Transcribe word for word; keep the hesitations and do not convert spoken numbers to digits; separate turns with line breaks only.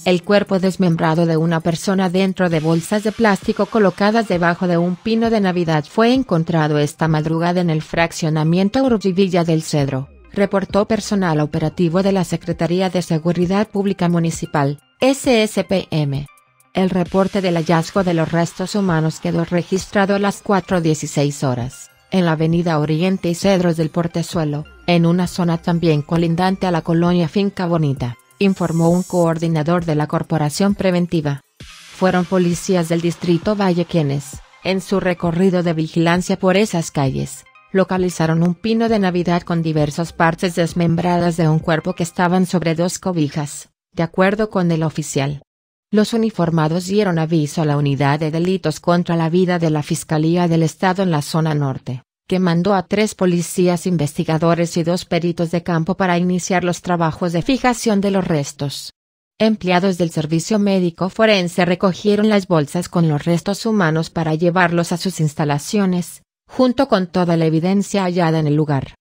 El cuerpo desmembrado de una persona dentro de bolsas de plástico colocadas debajo de un pino de Navidad fue encontrado esta madrugada en el fraccionamiento Urgui-Villa del Cedro, reportó personal operativo de la Secretaría de Seguridad Pública Municipal, S S P M. El reporte del hallazgo de los restos humanos quedó registrado a las cuatro dieciséis horas, en la avenida Oriente y Cedros del Portezuelo, en una zona también colindante a la colonia Finca Bonita, informó un coordinador de la Corporación Preventiva. Fueron policías del Distrito Valle quienes, en su recorrido de vigilancia por esas calles, localizaron un pino de Navidad con diversas partes desmembradas de un cuerpo que estaban sobre dos cobijas, de acuerdo con el oficial. Los uniformados dieron aviso a la Unidad de Delitos contra la Vida de la Fiscalía del Estado en la zona norte, que mandó a tres policías investigadores y dos peritos de campo para iniciar los trabajos de fijación de los restos. Empleados del Servicio Médico Forense recogieron las bolsas con los restos humanos para llevarlos a sus instalaciones, junto con toda la evidencia hallada en el lugar.